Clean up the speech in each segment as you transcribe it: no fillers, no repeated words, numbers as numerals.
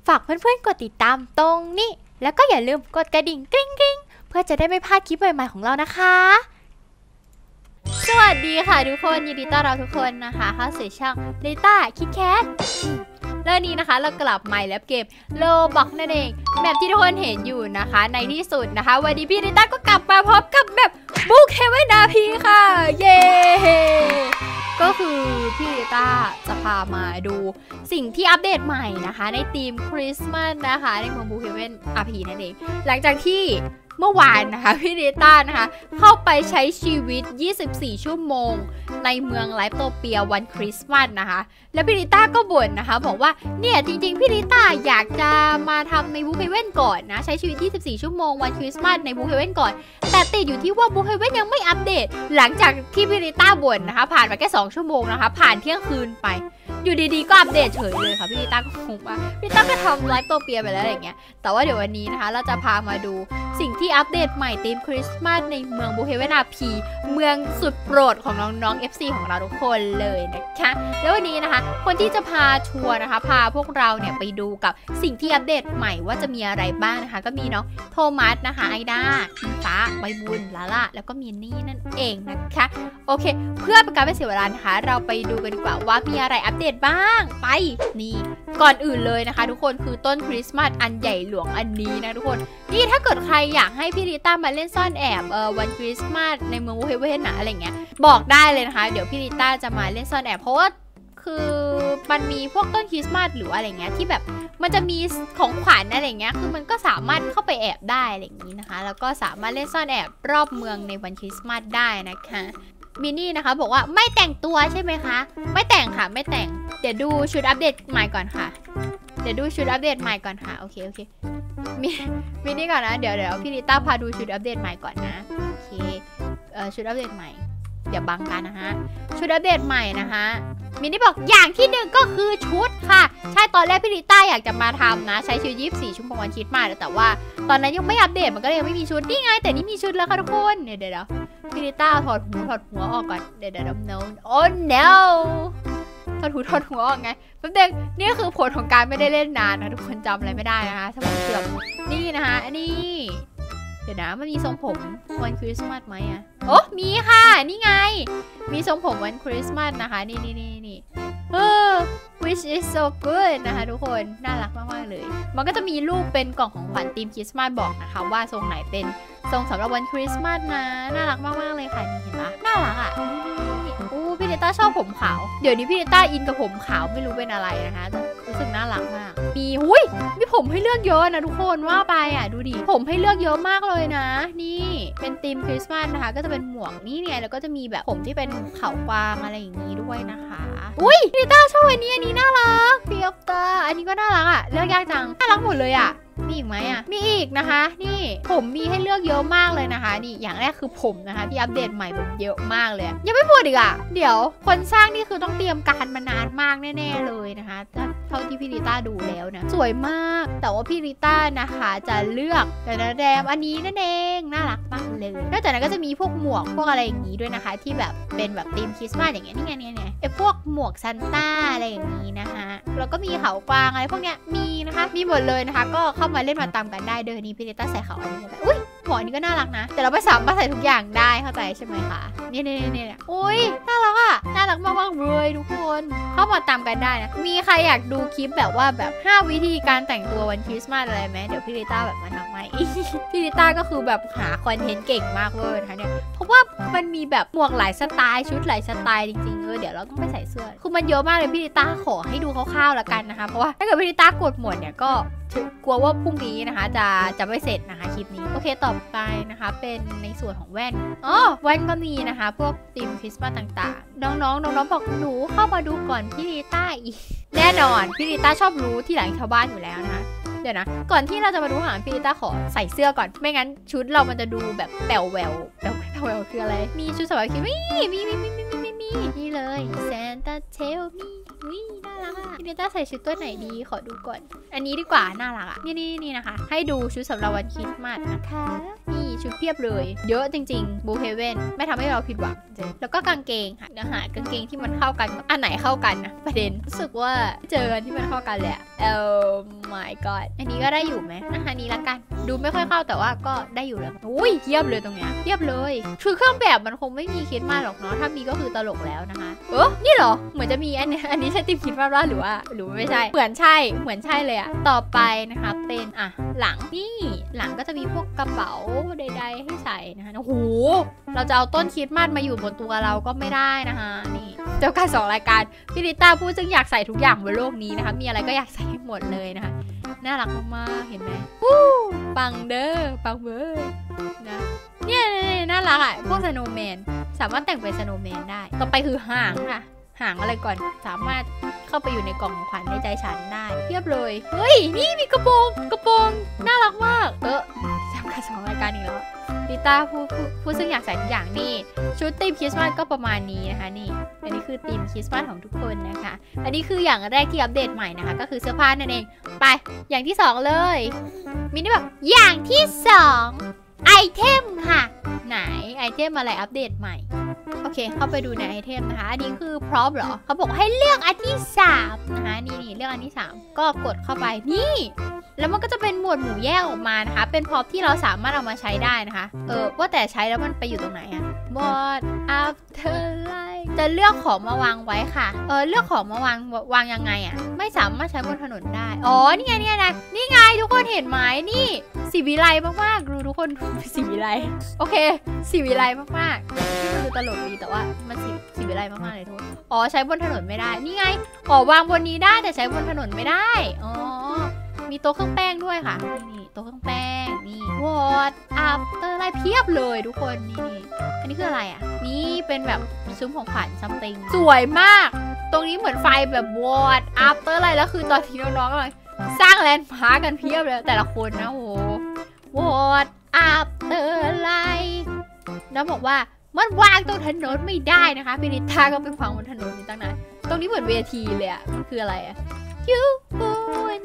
ฝากเพื่อนๆกดติดตามตรงนี้แล้วก็อย่าลืมกดกระดิ่งกริ๊งกริ๊งเพื่อจะได้ไม่พลาดคลิปใหม่ๆของเรานะคะสวัสดีค่ะทุกคนยินดีต้อนรับทุกคนนะคะเข้าสู่ช่องลิต้าคิดแคทแล้วนี้นะคะเรากลับใหม่แล้วเกมโลบ็อกนั่นเองแบบที่ทุกคนเห็นอยู่นะคะในที่สุดนะคะวันนี้พี่ลิต้าก็กลับมาพร้อมกับแบบบุกเฮเว่นนาพีค่ะเย้ก็คือพี่ลิต้าจะพามาดูสิ่งที่อัปเดตใหม่นะคะในธีมคริสต์มาสนะคะในเมืองบุกเฮเว่นอาพีนั่นเองหลังจากที่เมื่อวานนะคะพี่ลิต้านะคะเข้าไปใช้ชีวิต24ชั่วโมงในเมืองไลฟ์โตเปียวันคริสต์มาสนะคะแล้วพี่ลิต้าก็บ่นนะคะบอกว่าเนี่ยจริงๆพี่ลิต้าอยากจะมาทำในบูคเฮเว่นก่อนนะใช้ชีวิต24ชั่วโมงวันคริสต์มาสในบูคเฮเว่นก่อนแต่ติดอยู่ที่ว่าบูคเฮเว่นยังไม่อัปเดตหลังจากที่พี่ลิต้าบ่นนะคะผ่านมาแค่2ชั่วโมงนะคะผ่านเที่ยงคืนไปอยู่ดีๆก็อัปเดตเฉยเลยค่ะพี่ลิต้าก็งงว่าพี่ลิต้าก็ทำไลฟ์โตเปียไปแล้วอะไรอย่างเงี้ยแต่ว่าเดี๋ยววันนี้นะคะเราจะพามาดูสิ่งที่อัปเดตใหม่ธีมคริสต์มาสในเมืองบูเฮเว่นอาพีเมืองสุดโปรดของน้องๆ FC ของเราทุกคนเลยนะคะแล้ววันนี้นะคะคนที่จะพาทัวร์นะคะพาพวกเราเนี่ยไปดูกับสิ่งที่อัปเดตใหม่ว่าจะมีอะไรบ้างนะคะก็มีน้องโทมัสนะคะไอด้าอิงฟ้าใบบุญลาล่าแล้วก็มินนี่นั่นเองนะคะโอเคเพื่อเป็นการไม่เสียเวลานะคะเราไปดูกันดีกว่าว่ามีอะไรอัปเดตบ้างไปนี่ก่อนอื่นเลยนะคะทุกคนคือต้นคริสต์มาสอันใหญ่หลวงอันนี้นะทุกคนนี่ถ้าเกิดใครอยากให้พี่ลิต้ามาเล่นซ่อนแอบวันคริสต์มาสในเมืองบูเฮเว่นนะอะไรเงี้ยบอกได้เลยนะคะเดี๋ยวพี่ลิต้าจะมาเล่นซ่อนแอบเพราะว่าคือมันมีพวกต้นคริสต์มาสหรืออะไรเงี้ยที่แบบมันจะมีของขวัญอะไรเงี้ยคือมันก็สามารถเข้าไปแอบได้อะไรอย่างนี้นะคะแล้วก็สามารถเล่นซ่อนแอบรอบเมืองในวันคริสต์มาสได้นะคะมินนี่นะคะบอกว่าไม่แต่งตัวใช่ไหมคะไม่แต่งค่ะไม่แต่งเดี๋ยวดูชุดอัปเดตใหม่ก่อนค่ะเดี๋ยวดูชุดอัปเดตใหม่ก่อนค่ะโอเคมินนี่ก่อนนะเดี๋ยวพี่ลิต้าพาดูชุดอัปเดตใหม่ก่อนนะโอเคชุดอัปเดตใหม่เดี๋ยวบังกันนะคะชุดอัปเดตใหม่นะคะมินนี่บอกอย่างที่หนึ่งก็คือชุดค่ะใช่ตอนแรกพี่ลิต้าอยากจะมาทำนะใช้ชีวิต24ชั่วโมงวันคริสต์มาสแต่ว่าตอนนั้นยังไม่อัปเดตมันก็เลยยังไม่มีชุดนี่ไงแต่นี่มีชุดแล้วค่ะทุกคนเดี๋ยวพี่ลิต้าถอดหัวออกก่อนเดี๋ยวno oh no ถอดหัวออกไงแป๊บนึงนี่คือผลของการไม่ได้เล่นนานนะทุกคนจำอะไรไม่ได้นะคะสมองเสื่อมนี่นะคะอันนี้เดี๋ยวนะมันมีทรงผมวันคริสต์มาสไหมอ่ะโอ้มีค่ะนี่ไงมีทรงผมวันคริสต์มาสนะคะนี่which is so good นะคะทุกคนน่ารักมากๆเลยมันก็จะมีรูปเป็นกล่องของขวัญธีมคริสต์มาสบอกนะคะว่าทรงไหนเป็นทรงสำหรับวันคริสต์มาสนะน่ารักมากๆเลยค่ะนี่เห็นปะน่ารักอ่ะพี่ลิต้าชอบผมขาวเดี๋ยวนี้พี่ลิต้าอินกับผมขาวไม่รู้เป็นอะไรนะคะรู้สึกน่ารักมากมีผมให้เลือกเยอะนะทุกคนว่าไปอ่ะดูดิผมให้เลือกเยอะมากเลยนะนี่เป็นธีมคริสต์มาสนะคะก็จะเป็นหมวกนี่เนี่ยแล้วก็จะมีแบบผมที่เป็นเขากวางอะไรอย่างนี้ด้วยนะคะพี่ลิต้าชอบอันนี้น่ารักเปียบตาอันนี้ก็น่ารักอ่ะเลือกยากจังน่ารักหมดเลยอ่ะมีอีกไหมอ่ะมีอีกนะคะนี่ผมมีให้เลือกเยอะมากเลยนะคะนี่อย่างแรกคือผมนะคะที่อัปเดตใหม่แบบเยอะมากเลยยังไม่หมดอีกอ่ะเดี๋ยวคนสร้างนี่คือต้องเตรียมการมานานมากแน่ๆเลยนะคะเท่าที่พี่ลิต้าดูแล้วนะสวยมากแต่ว่าพี่ลิต้านะคะจะเลือกแต่แดมอันนี้นั่นเองน่ารักมากเลยนอกจากนั้นก็จะมีพวกหมวกพวกอะไรอย่างนี้ด้วยนะคะที่แบบเป็นแบบธีมคริสต์มาสอย่างเงี้ยนี่ไงเนี่ยไอ้พวกหมวกซันต้าอะไรอย่างนี้นะคะแล้วก็มีเขากวางอะไรพวกเนี้ยมีนะคะมีหมดเลยนะคะก็เข้ามาเล่นมาตามกันได้เดินนี้พี่ลิต้าใส่เขาอันนี้แบบหัวนี้ก็น่ารักนะแต่เราไม่สามารถใส่ทุกอย่างได้เข้าใจใช่ไหมคะนี่น่ารักอ่ะน่ารักมากๆเลยทุกคนเข้ามาตามกันได้นะมีใครอยากดูคลิปแบบว่าแบบ5วิธีการแต่งตัววันคริสต์มาสอะไรไหมเดี๋ยวพี่ลิต้าแบบมาทำให้ พี่ลิต้าก็คือแบบหาคอนเทนต์เก่งมากเลยนะคะเนี่ยเพราะว่ามันมีแบบหมวกหลายสไตล์ชุดหลายสไตล์จริงๆเดี๋ยวเราต้องไปใส่เสื้อคือมันเยอะมากเลยพี่ลิต้าขอให้ดูคร่าวๆละกันนะคะเพราะว่าถ้าเกิดพี่ลิต้ากดหมดเนี่ยก็กลัวว่าพรุ่งนี้นะคะจะไม่เสร็จนะคะคลิปนี้โอเคต่อไปนะคะเป็นในส่วนของแว่นแว่นก็มีนะคะพวกธีมคริสต์มาสต่างๆน้องบอกหนูเข้ามาดูก่อนพี่ลิต้าอีกแน่นอนพี่ลิต้าชอบรู้ที่หลังชาวบ้านอยู่แล้วนะคะเดี๋ยวนะก่อนที่เราจะมาดูหางพี่ลิต้าขอใส่เสื้อก่อนไม่งั้นชุดเรามันจะดูแบบแป๋วแววคืออะไรมีชุดสวมคิดมีนี่เลยซานต้าเทลมีน่ารักอ่ะพี่ลิต้าใส่ชุดตัวไหนดีขอดูก่อนอันนี้ดีกว่าน่ารักอ่ะนี่นะคะให้ดูชุดสำหรับวันคริสต์มาสนะคะนี่ชุดเพียบเลยเยอะจริงๆบูเฮเว่นไม่ทำให้เราผิดหวังแล้วก็กางเกงค่ะหากางเกงที่มันเข้ากันอันไหนเข้ากันนะประเด็นรู้สึกว่าเจอที่มันเข้ากันแหละ my god อันนี้ก็ได้อยู่ไหมอันนี้ละกันดูไม่ค่อยเข้าแต่ว่าก็ได้อยู่แล้วอุ้ยเทียบเลยตรงเนี้ยเทียบเลยคือเครื่องแบบมันคงไม่มีคิดมากหรอกเนาะถ้ามีก็คือตลกแล้วนะคะนี่เหรอเหมือนจะมีอันนี้ใช่ติมคิดมากหรือว่าไม่ใช่เหมือนใช่เลยอะต่อไปนะคะเป็นหลังนี่หลังก็จะมีพวกกระเป๋าใดๆให้ใส่นะคะโอ้โหเราจะเอาต้นคริสต์มาสมาอยู่บนตัวเราก็ไม่ได้นะคะนี่เจ้าการ2 รายการพี่ลิต้าพูดซึ่งอยากใส่ทุกอย่างบนโลกนี้นะคะมีอะไรก็อยากใส่ให้หมดเลยนะคะน่ารักมากๆเห็นไหมปังเด้อปังเบอร์นะเนี่ยน่ารักอ่ะพวกสโนว์แมนสามารถแต่งเป็นสโนว์แมนได้ต่อไปคือหางค่ะหางอะไรก่อนสามารถเข้าไปอยู่ในกล่องของขวัญในใจฉันได้เทียบเลยเฮ้ยนี่มีกระโปรงน่ารักมากจำกัน2 รายการอีกแล้วลิต้าพูดซึ่งอยากใส่ทุกอย่างนี่ชุดธีมคริสต์มาสก็ประมาณนี้นะคะนี่อันนี้คือธีมคริสต์มาสของทุกคนนะคะอันนี้คืออย่างแรกที่อัปเดตใหม่นะคะก็คือเสื้อผ้านั่นเองไปอย่างที่2เลยมินี่แบบอย่างที่2ไอเทมค่ะไหนไอเทมอะไรอัปเดตใหม่โอเคเข้าไปดูในไอเทมนะคะอันนี้คือพร็อพเหรอเขาบอกให้เลือกอันที่3นะคะนี่เลือกอันที่3ก็กดเข้าไปนี่แล้วมันก็จะเป็นหมวดหมู่แยกออกมานะคะเป็นพร็อพที่เราสามารถเอามาใช้ได้นะคะว่าแต่ใช้แล้วมันไปอยู่ตรงไหนอะ What after life จะเลือกของมาวางไว้ค่ะเลือกของมาวางยังไงอะไม่สามารถใช้บนถนนได้อ๋อนี่ไงนี่ไงทุกคนเห็นไหมนี่สีวิไลมากๆดูทุกคนสีวิไลโอเคสีวิไลมากๆที่มันดูตลกดีแต่ว่ามันสีวิไลมากๆเลยทุกคนอ๋อใช้บนถนนไม่ได้นี่ไงอ๋อวางบนนี้ได้แต่ใช้บนถนนไม่ได้อ๋อมีโต๊ะเครื่องแป้งด้วยค่ะนี่โต๊ะเครื่องแป้งนี่ What after อะไรเพียบเลยทุกคนนี่อันนี้คืออะไรอ่ะนี่เป็นแบบซุ้มของขวัญซัมติงสวยมากตรงนี้เหมือนไฟแบบ What after อะไรแล้วคือตอนที่น้องๆเลยสร้างแลนด์มาร์กกันเพียบเลยแต่ละคนนะโอ้โห What after อะไรน้องบอกว่ามันวางตรงถนนไม่ได้นะคะพินิต้าก็ไปวางบนถนนนี่ตั้งนานตรงนี้เหมือนเวทีเลยอ่ะมันคืออะไรอ่ะ You and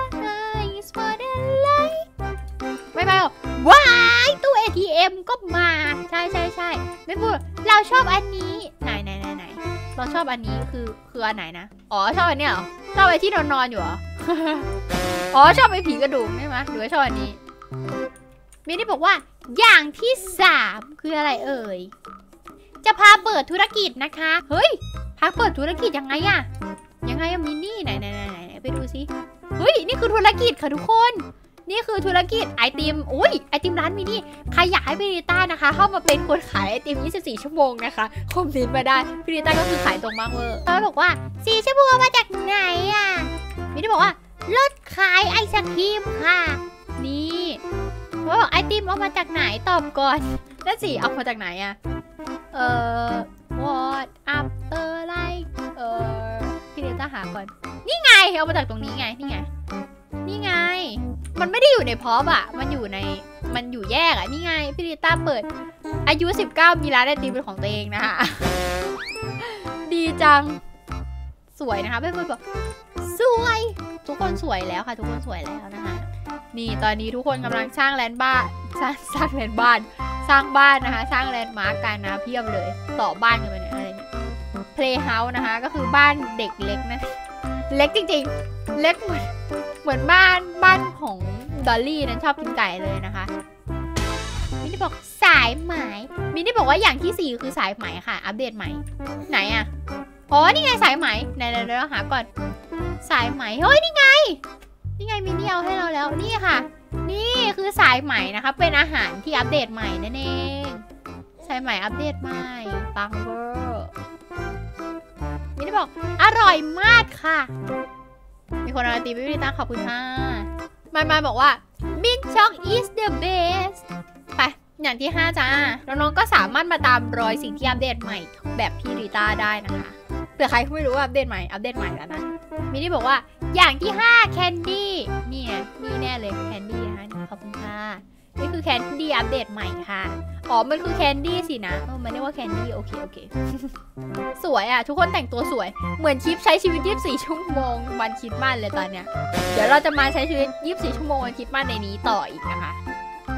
I is for the light ไม่หรอกว้ายตู้ ATM ก็มาใช่ไม่พูดเราชอบอันนี้ไหนเราชอบอันนี้คืออันไหนนะอ๋อชอบอันนี้เหรอชอบไอ้ที่นอนอยู่เหรอ อ๋อชอบไอ้ผีกระดูกใช่ไหมหรือว่าชอบอันนี้มินี่บอกว่าอย่างที่3คืออะไรเอ่ยจะพาเปิดธุรกิจนะคะเฮ้ยพาเปิดธุรกิจยังไงอะมินี่ไหนไปดูสิเฮ้ยนี่คือธุรกิจค่ะทุกคนนี่คือธุรกิจไอติมอุ้ยไอติมร้านมินี่ใครอยากให้พี่ลิต้านะคะเข้ามาเป็นคนขายไอติม24 ชั่วโมงนะคะคอมเมนต์มาได้พี่ลิต้าก็คือขายตรงมากเวอร์เขาบอกว่า4 ชั่วโมงมาจากไหนอะมินี่บอกว่าลดขายไอศครีมค่ะนี่ว่าบอกไอติมเอามาจากไหนตอบก่อนแล้วสิเอามาจากไหนอะwhat after like พี่ลิต้าหาก่อนนี่ไงเอามาจากตรงนี้ไงนี่ไงมันไม่ได้อยู่ในพร็อพอะมันอยู่แยกอะนี่ไงพี่ลิต้าเปิดอายุ19มีร้านไอติมเป็นของตัวเองนะคะดีจังสวยนะคะเพื่อนๆบอกสวยทุกคนสวยแล้วค่ะทุกคนสวยแล้วนะคะนี่ตอนนี้ทุกคนกำลังสร้างแลนด์บ้านสร้างแลนด์บ้านสร้างบ้านนะคะสร้างแลนด์มาร์กกันนะเพียบเลยต่อบ้านกันไปเนี่ยอะไรเนี่ยเพลย์เฮาส์นะคะก็คือบ้านเด็กเล็กนะเล็กจริงๆเล็กเหมือนบ้านของดอลลี่นั้นชอบกินไก่เลยนะคะมินี่บอกสายไหมมินี่บอกว่าอย่างที่4คือสายไหมค่ะอัปเดตใหม่ไหนอะอ๋อนี่ไงสายไหมไหนเราหาก่อนสายไหมเฮ้ยนี่ไงมินี่เอาให้เราแล้วนี่ค่ะนี่คือสายไหมนะคะเป็นอาหารที่อัปเดตใหม่นั่นเองสายไหมอัปเดตใหม่ปังเวอร์มินี่บอกอร่อยมากค่ะมีคนเอาตีไปวิตาขอบคุณค่ะมาบอกว่า Mint Choc is the best ไปอย่างที่5จ้าน้องๆก็สามารถมาตามรอยสิ่งที่อัปเดตใหม่แบบพี่ริต้าได้นะคะเผื่อใครไม่รู้ว่าอัปเดตใหม่แล้วนะมินี่บอกว่าอย่างที่5 Candy นี่แน่เลย Candy นะคะนี่ขอบคุณค่ะนี่คือ Candy อัปเดตใหม่ค่ะอ๋อมันคือ Candy สินะมันเรียกว่า Candy โอเคสวยอ่ะทุกคนแต่งตัวสวยเหมือนคลิปใช้ชีวิต24 ชั่วโมงวันคริสต์มาสเลยตอนเนี้ยเดี๋ยวเราจะมาใช้ชีวิต24 ชั่วโมงวันคริสต์มาสในนี้ต่ออีกนะคะไป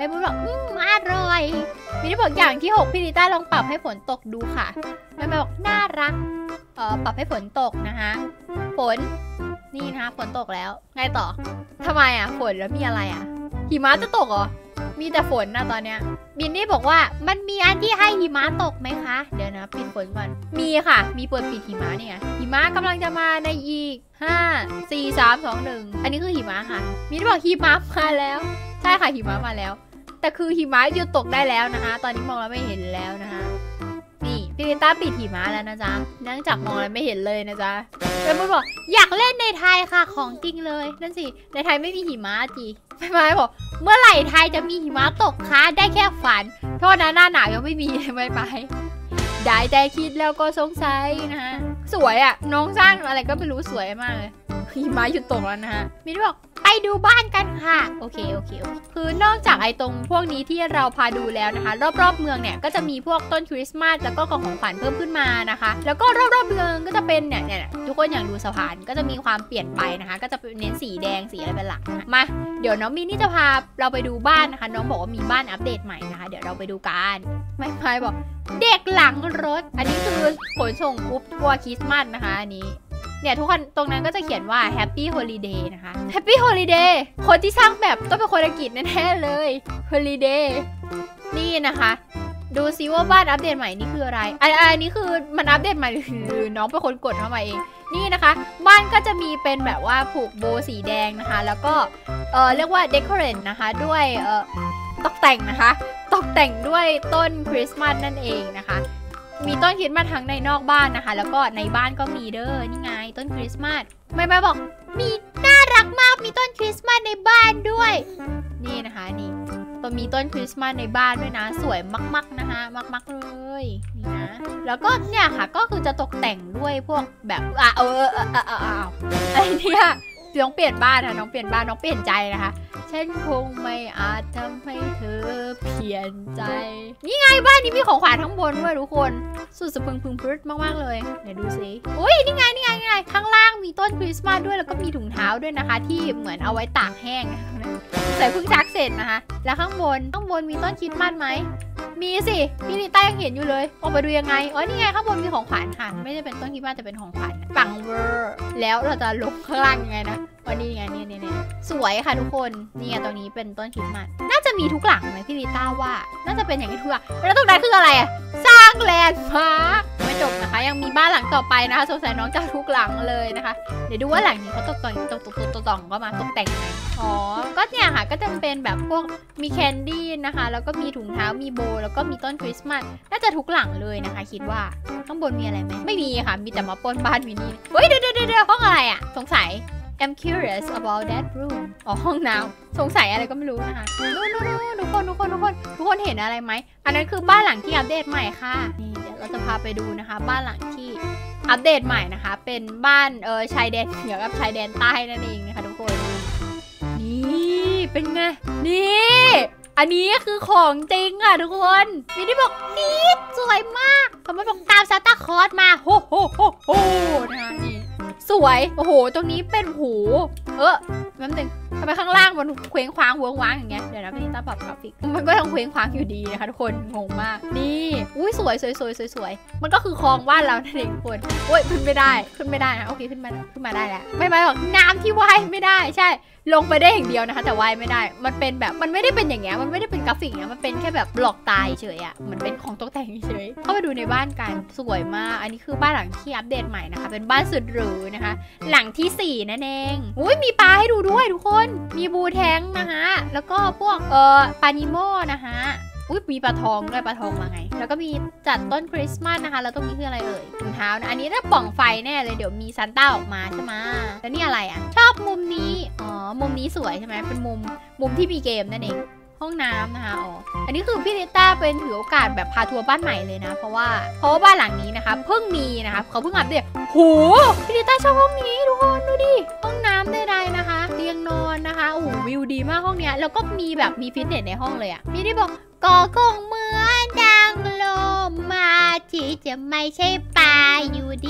ม่บุญบอกอร่อยมินี่บอกอย่างที่6พี่ลิต้าลองปรับให้ฝนตกดูค่ะแม่บอกน่ารักปรับให้ฝนตกนะคะฝนนี่นะคะฝนตกแล้วไงต่อทำไมอ่ะฝนแล้วมีอะไรอ่ะหิมะจะตกเหรอมีแต่ฝนนะตอนเนี้ยบินนี่บอกว่ามันมีอันที่ให้หิมะตกไหมคะเดี๋ยวนะปิดฝนก่อนมีค่ะมีเปิดปิดหิมะนี่ไงหิมะกำลังจะมาในอีก5 4 3 2 1อันนี้คือหิมะค่ะมินบอกหิมะมาแล้วใช่ค่ะหิมะมาแล้วแต่คือหิมะหยุดตกได้แล้วนะคะตอนนี้มองแล้วไม่เห็นแล้วนะคะนี่พี่ลิต้าปิดหิมะแล้วนะจ๊ะเนื่องจากมองแล้วไม่เห็นเลยนะจ๊ะเป็นบุญบอกอยากเล่นในไทยค่ะของจริงเลยนั่นสิในไทยไม่มีหิมะจีไม่บอกเมื่อไหร่ไทยจะมีหิมะตกคะได้แค่ฝันโทษนะหน้าหนาวยังไม่มีไม่ไปได้แต่คิดแล้วก็สงสัยนะฮะสวยอ่ะน้องสร้างอะไรก็ไม่รู้สวยมากเลยหิมะหยุดตกแล้วนะฮะมินบอกไปดูบ้านกันค่ะโอเคคือนอกจากไอ้ตรงพวกนี้ที่เราพาดูแล้วนะคะรอบๆเมืองเนี่ยก็จะมีพวกต้นคริสต์มาสแล้วก็กล่องของขวัญเพิ่มขึ้นมานะคะแล้วก็รอบๆเมืองก็จะเป็นเนี่ยทุกคนอย่างดูสะพานก็จะมีความเปลี่ยนไปนะคะก็จะเน้นสีแดงสีอะไรเป็นหลักนะมาเดี๋ยวน้องมินนี่จะพาเราไปดูบ้านนะคะน้องบอกว่ามีบ้านอัปเดตใหม่นะคะเดี๋ยวเราไปดูกันไม่บอกเด็กหลังรถอันนี้คือขนส่งกรุ๊ปทัวร์คริสต์มาสนะคะอันนี้เนี่ยทุกคนตรงนั้นก็จะเขียนว่า Happy Holiday นะคะ Happy Holiday คนที่สร้างแบบต้องเป็นคนอังกฤษแน่ๆเลย Holiday นี่นะคะดูซิว่าบ้านอัปเดตใหม่นี่คืออะไรอันนี้คือมันอัปเดตใหม่หรือน้องเป็นคนกดเข้ามาเองนี่นะคะบ้านก็จะมีเป็นแบบว่าผูกโบสีแดงนะคะแล้วก็เรียกว่า decorate นะคะด้วยตกแต่งนะคะตกแต่งด้วยต้นคริสต์มาสนั่นเองนะคะมีต้นคริสต์มาสทั้งในนอกบ้านนะคะแล้วก็ในบ้านก็มีเด้อนี่ไงต้นคริสต์มาสไม่บอกมีน่ารักมากมีต้นคริสต์มาสในบ้านด้วยนี่นะคะนี่มีต้นคริสต์มาสในบ้านด้วยนะสวยมากๆนะคะมากๆเลยนี่นะแล้วก็เนี่ยค่ะก็คือจะตกแต่งด้วยพวกแบบอะไรเนี่ยน้องเปลี่ยนบ้านนะน้องเปลี่ยนบ้านน้องเปลี่ยนใจนะคะฉันคงไม่อาจทำให้เธอเปลี่ยนใจนี่ไงบ้านนี้มีของขวัญทั้งบนด้วยทุกคนสุดสะพึงพรึดมากๆเลยเดี๋ยวดูสิอุ้ยนี่ไงข้างล่างมีต้นคริสต์มาสด้วยแล้วก็มีถุงเท้าด้วยนะคะที่เหมือนเอาไว้ตากแห้งใส่เพิ่งซักเสร็จนะคะแล้วข้างบนมีต้นคริสต์มาสไหมมีสิพี่ลิต้ายังเห็นอยู่เลยออกไปดูยังไงอ๋อนี่ไงข้างบนมีของขวัญค่ะไม่ได้เป็นต้นคริสต์มาสแต่เป็นของขวัญปังเวอร์แล้วเราจะลงข้างล่างยังไงนะวันนี้ไงเนี่ยสวยค่ะทุกคนนี่ตรงนี้เป็นต้นคริสต์มาสน่าจะมีทุกหลังไหมพี่ลิต้าว่าน่าจะเป็นอย่างนี้ทุกหลังแล้วตรงนั้นคืออะไรอะสร้างแลนด์มาร์คไม่จบนะคะยังมีบ้านหลังต่อไปนะคะสงสัยน้องจะทุกหลังเลยนะคะเดี๋ยวดูว่าหลังนี้เขาตกแต่งก็มาตกแต่งไงอ๋อก็เนี่ยค่ะก็จะเป็นแบบพวกมีแคนดี้นะคะแล้วก็มีถุงเท้ามีโบแล้วก็มีต้นคริสต์มาสน่าจะทุกหลังเลยนะคะคิดว่าข้างบนมีอะไรไหมไม่มีค่ะมีแต่มาปนบ้านมินี่เฮ้ยเดี๋ยวห้องอะไรอะสงสัยI'm curious about that room อ๋อห้องน้ำสงสัยอะไรก็ไม่รู้นะคะนู่นทุกคนเห็นอะไรไหมอันนั้นคือบ้านหลังที่อัปเดตใหม่ค่ะนี่เดี๋ยวเราจะพาไปดูนะคะบ้านหลังที่อัปเดตใหม่นะคะเป็นบ้านชายแดนเหนือกับชายแดนใต้นั่นเองนะคะทุกคนนี่เป็นไงนี่อันนี้คือของจริงอ่ะทุกคนมีที่บอกนี่สวยมากเขาไม่บอกตามซานต้าคลอสมาโฮนะคะนี่สวยโอ้โหตรงนี้เป็นหูแป๊บนึงทำไมข้างล่างมันเคว้งคว้างหัวว้างอย่างเงี้ยเดี๋ยวนะพี่ตาปรับกราฟิกมันก็ยังเคว้งคว้างอยู่ดีนะคะทุกคนงงมากนี่อุ้ยสวยมันก็คือคลองบ้านเรานั่นเองทุกคนโอ้ยขึ้นไม่ได้นะโอเคขึ้นมาได้แล้วไม่บอกน้ำที่ว่ายไม่ได้ใช่ลงไปได้อย่างเดียวนะคะแต่ว่ายไม่ได้มันเป็นแบบมันไม่ได้เป็นอย่างเงี้ยมันไม่ได้เป็นกราฟิกเนี้ยมันเป็นแค่แบบบล็อกตายเฉยอะมันเป็นของตกแต่งเฉยเข้าไปดูในบ้านกันสวยมากอันนี้คือบ้านหลังที่อัปเดตใหม่นะคะเป็นบ้านสุดหรูนะคะหลังที่4นั่นเองอุ้ยมีปลาให้ดูด้วยทุกคนมีบูแทงนะคะแล้วก็พวกปลานิโมนะคะอุ้ยมีปลาทองด้วยปลาทองมาไงแล้วก็มีจัดต้นคริสต์มาสนะคะแล้วตรงนี้คืออะไรเอ่ยถุงเท้านะอันนี้ถ้าป่องไฟแน่เลยเดี๋ยวมีซานต้าออกมาใช่ไหมแล้วนี่อะไรอ่ะชอบมุมนี้อ๋อมุมนี้สวยใช่ไหมเป็นมุมที่มีเกมนั่นเองห้องน้ำนะคะอ๋ออันนี้คือพี่ลิต้าเป็นถือโอกาสแบบพาทัวร์บ้านใหม่เลยนะเพราะว่าบ้านหลังนี้นะคะเพิ่งมีนะคะเขาเพิ่งอัปเดตโหพี่ลิต้าชอบห้องนี้ทุกคนดูดิห้องน้ำใดๆนะคะเตียงนอนนะคะโอ้โหวิวดีมากห้องเนี้ยแล้วก็มีแบบมีฟิตเนสในห้องเลยอ่ะพี่ที่บอกก็คงเหมือนดังลมมาที่จะไม่ใช่ปลาอยู่ดีไม่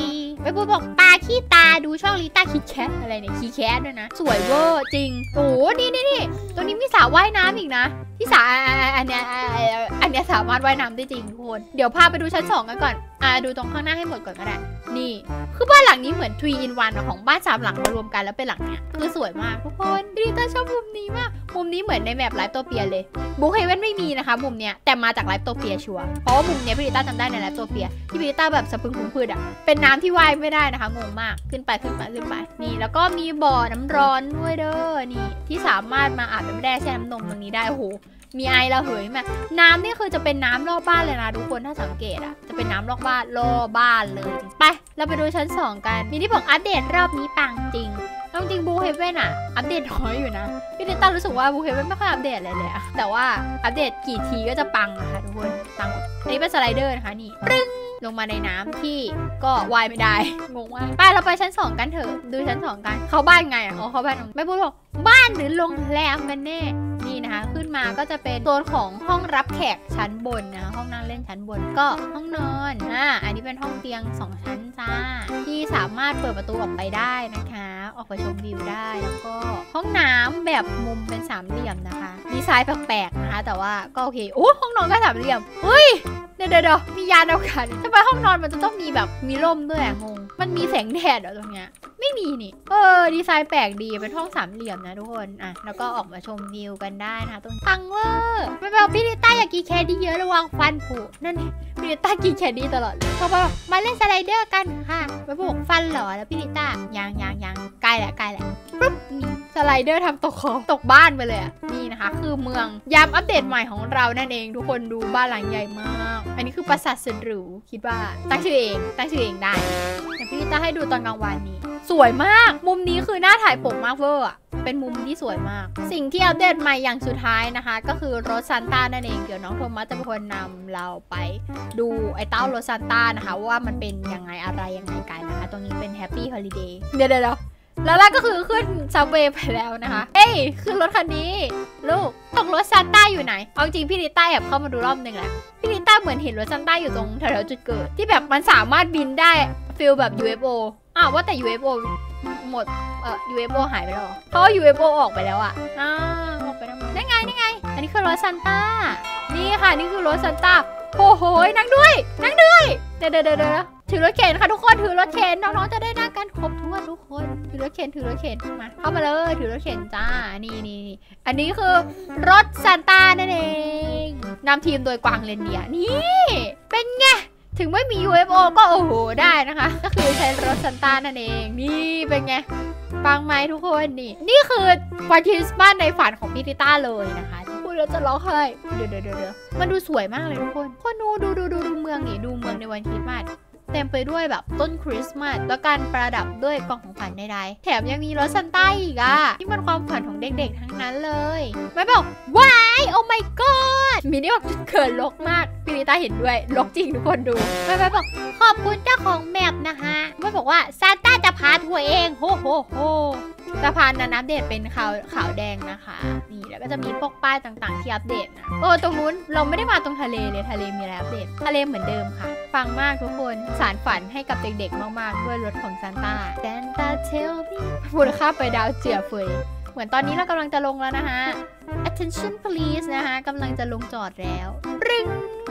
ไม่พูดบอกปลาขี้ตาดูช่องลิต้าคิดแคทอะไรเนี่ยคีแคทด้วยนะสวยเวอร์จริงโอ้นี่ตัวนี้มีสระว่ายน้ำอีกนะที่สระอันเนี้ยสามารถว่ายน้ำได้จริงทุกคนเดี๋ยวพาไปดูชั้น2กันก่อนดูตรงข้างหน้าให้หมดก่อนก็ได้นี่คือบ้านหลังนี้เหมือน3 in 1ของบ้าน3 หลังมารวมกันแล้วเป็นหลังเนี้ยคือสวยมากทุกคนลิต้าชอบมุมนี้มากมุมนี้เหมือนในแมปไลฟ์โตเปียเลยบุ๊คเฮเว่นไม่มีนะคะมุมเนี้ยแต่มาจากไลฟ์โตเปียชัวร์เพราะว่ามุมเนี้ยพี่ลิต้าจำได้ในไลฟ์โตเปียที่พี่ลิต้าแบบสะพึงพึงพืดเป็นน้ำที่ว่ายไม่ได้นะคะงงมากขึ้นไปนี่แล้วก็มีบ่อน้ำร้อนด้วยเด้อนี่ที่สามารถมาอาบน้ำแร่แช่น้ำนมตรงนี้ได้โอ้โหมีไอระเหยมาน้ำนี่คือจะเป็นน้ำรอบบ้านเลยนะทุกคนถ้าสังเกตจะเป็นน้ำรอบบ้านเลยไปเราไปดูชั้น2กันมีที่บอกอัปเดตรอบนี้ปังจริงจริงบูเฮเว่นอัปเดตน้อยอยู่นะพี่ลิต้ารู้สึกว่าบูเฮเว่นไม่ค่อยอัปเดตอะไรเลยแต่ว่าอัปเดตกี่ทีก็จะปังนะคะทุกคนปังอันนี้เป็นสไลเดอร์นะคะนี่ปรึ้งลงมาในน้ำที่ก็ว่ายไม่ได้งงมากไปเราไปชั้น2กันเถอะดูชั้น2กันเขาบ้านไงเขาบ้านไม่พูดบอกบ้านหรือโรงแรมกันแน่นี่นะคะขึ้นมาก็จะเป็นโซนของห้องรับแขกชั้นบนนะห้องนั่งเล่นชั้นบนก็ห้องนอนอันนี้เป็นห้องเตียง2 ชั้นจ้าที่สามารถเปิดประตูออกไปได้นะคะออกไปชมวิวได้แล้วก็ห้องน้ำแบบมุมเป็น3 เหลี่ยมนะคะดีไซน์แปลกๆนะคะแต่ว่าก็โอเคโอ้ห้องนอนก็3 เหลี่ยมเฮ้ยเดี๋ยวมียานอวกาศทำไมห้องนอนมันจะต้องมีแบบมีร่มด้วยงงมันมีแสงแดดเหรอตรงเนี้ยไม่มีนี่ดีไซน์แปลกดีเป็นห้อง3 เหลี่ยมนะทุกคนแล้วก็ออกมาชมวิวกันได้นะคะตรงตังเวอร์ไม่บอกพี่ลิต้าอยากกินแคดี้เยอะระวังฟันผุนั่นเองพี่ลิต้ากินแคดี้ตลอดเลยเขาบอกมาเล่นสไลเดอร์กันค่ะไม่บอกฟันหรอแล้วพี่ลิต้ายังใกล้แหละปุ๊บนี่สไลเดอร์ทำตกบ้านไปเลยนี่นะคะคือเมืองยามอัปเดตใหม่ของเรานั่นเองทุกคนดูบ้านหลังใหญ่มากอันนี้คือปราสาทสุดหรูคิดว่าตั้งชื่อเองได้แต่พี่ลิต้าให้ดูตอนกลางวันนี้สวยมากมุมนี้คือหน้าถ่ายปกมากเวอร์เป็นมุมที่สวยมากสิ่งที่อัปเดตใหม่อย่างสุดท้ายนะคะก็คือรถซานต้านั่นเองเดี๋ยวน้องโทมัสจะเป็นคนนำเราไปดูไอ้เต้ารถซานต้านะคะว่ามันเป็นยังไงอะไรยังไงกันนะคะตรงนี้เป็นแฮปปี้ฮอลิเดย์เดี๋ยวแล้วล่ะก็คือขึ้นซับเวย์ไปแล้วนะคะขึ้นรถคันนี้ลูกตกรถซานต้าอยู่ไหนเอาจริงพี่ลิต้าแอบเข้ามาดูรอบนึงแหละพี่ลิต้าเหมือนเห็นรถซานต้าอยู่ตรงแถวจุดเกิดที่แบบมันสามารถบินได้ฟีลแบบ UFO ว่าแต่ UFO หมดUFO หายไปแล้วเพราะ UFO ออกไปแล้วออกไปแล้วได้ไงอันนี้คือรถซานต้านี่ค่ะนี่คือรถซานต้าโอ้โหนั่งด้วยเดี๋ยวถือรถเข็นค่ะทุกคนถือรถเข็นน้องๆจะได้นั่งกันครบทั่วทุกคนถือรถเข็นมาเข้ามาเลยถือรถเข็นจ้านี่อันนี้คือรถซานต้านั่นเองนำทีมโดยกวางเรนเดียร์นี่เป็นไงถึงไม่มี UFO ก็โอ้โหได้นะคะก็คือใช้รถซานต้านั่นเองนี่เป็นไงฟังไหมทุกคนนี่คือวันคริสต์มาสในฝันของพี่ลิต้าเลยนะคะพูดแล้วจะร้องไห้เดี๋ยวมันดูสวยมากเลยทุกคนดูเมืองนี่ดูเมืองในวันคริสต์มาสเต็มไปด้วยแบบต้นคริสต์มาสแล้วการประดับด้วยกล่องของขวัญใดๆแถมยังมีรถซานต้าอีกที่มันความฝันของเด็กๆทั้งนั้นเลยไม่บอกว้ายโอ้ my god มีนี่แบบเกินลกมากพี่ลิต้าเห็นด้วยลกจริงทุกคนดูไม่บอกขอบคุณเจ้าของแมปนะคะไม่บอกว่าซานต้าจะพาทัวร์เองโฮสะพานนั้นอัปเดตเป็นขาวแดงนะคะนี่แล้วก็จะมีพวกป้ายต่างๆที่อัปเดตนะตรงนู้นเราไม่ได้มาตรงทะเลเลยทะเลมีอะไรอัปเดตทะเลเหมือนเดิมค่ะฟังมากทุกคนสารฝันให้กับเด็กๆมากๆด้วยรถของซานต้าเทลพี่มูลค่าไปดาวเจือเฟยเหมือนตอนนี้เรากำลังจะลงแล้วนะคะ attention please นะคะกำลังจะลงจอดแล้วปึ้ง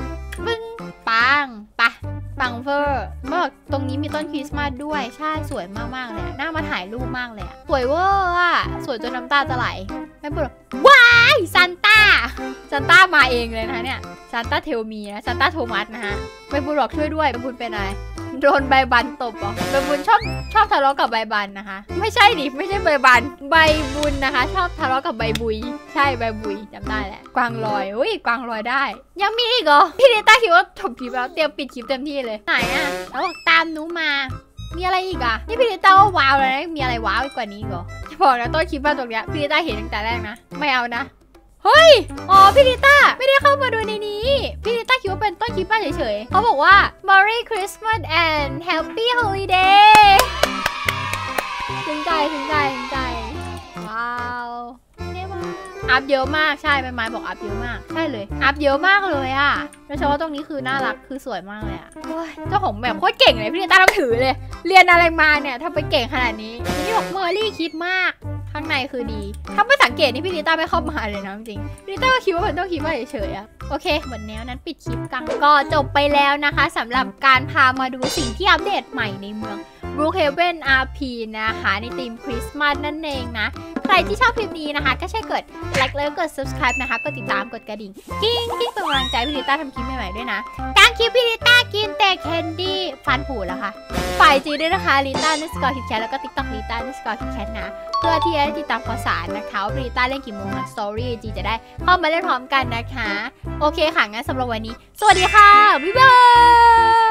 ปังเฟอร์เมื่อตรงนี้มีต้นคริสต์มาสด้วยใช่สวยมากๆเลยน่ามาถ่ายรูปมากเลยสวยเวอร์สวยจนน้ำตาจะไหลไม่พูดว้ายซานต้ามาเองเลยนะเนี่ยซานต้าเทลมีนะซานต้าโทมัสนะฮะไม่พูดหรอกช่วยด้วยไม่พูดเป็นอะไรโดนใบบันตบใบบุญชอบทะเลาะกับใบบันนะคะไม่ใช่ใบบันใบบุญนะคะชอบทะเลาะกับใบบุยใช่ใบบุยจำได้แหละกวางลอยกวางลอยได้ยังมีอีกเหรอพี่ลิต้าคิดว่าจบคลิปแล้วเตรียมปิดคลิปเต็มที่เลยไหนแล้วบอกตามหนูมามีอะไรอีกนี่พี่ลิต้าว่าว้าวเลยนะมีอะไรว้าวอีกกว่านี้เหรอจะบอกนะต้นคลิปว่าตรงเนี้ยพี่ลิต้าเห็นตั้งแต่แรกนะไม่เอานะเฮ้ยพี่ลิต้าไม่ได้เข้ามาดูในนี้พี่ลิต้าคิดว่าเป็นต้นคริสต์มาสเฉยๆเขาบอกว่า Merry Christmas and Happy Holiday ถึงใจว้าวเนี่ยมาอัพเยอะมากใช่ไม้บอกอัพเยอะมากใช่เลยอัพเยอะมากเลยโดยเฉพาะตรงนี้คือน่ารักคือสวยมากเลยเจ้าของแบบโคตรเก่งเลยพี่ลิต้าต้องถือเลยเรียนอะไรมาเนี่ยทำไปเก่งขนาดนี้นี่บอกเมอร์รี่คิดมากข้างในคือดีถ้าไม่สังเกตนี่พี่ลิต้าไม่เข้ามาเลยนะจริงพี่ลิต้าก็คิดว่ามันต้องคิดว่าเฉยๆอะโอเคหมดแนวนั้นปิดคลิปกันก็จบไปแล้วนะคะสำหรับการพามาดูสิ่งที่อัปเดตใหม่ในเมือง Brookhaven RP นะคะในธีมคริสต์มาสนั่นเองนะใครที่ชอบคลิปนี้นะคะก็ช่วยกดไลค์แล้วกด subscribe นะคะกดติดตามกดกระดิ่งกิ้งเป็นกำลังใจพี่ลิต้าทำคลิปใหม่ๆด้วยนะกลางคลิปพี่ลิต้ากินแต่แคนดี้ฟันผุแล้วค่ะฝ่ายจีด้วยนะคะลิต้า _ คิดแคทแล้วก็ TikTok ลิต้า _ คิดแคทนะเพื่อที่จะได้ติดตามข่าวสารนะคะว่าลิต้าเล่นกี่โมงนะสตอรี่จีจะได้เข้ามาเล่นพร้อมกันนะคะโอเคค่ะงั้นสำหรับวันนี้สวัสดีค่ะบ๊ายบาย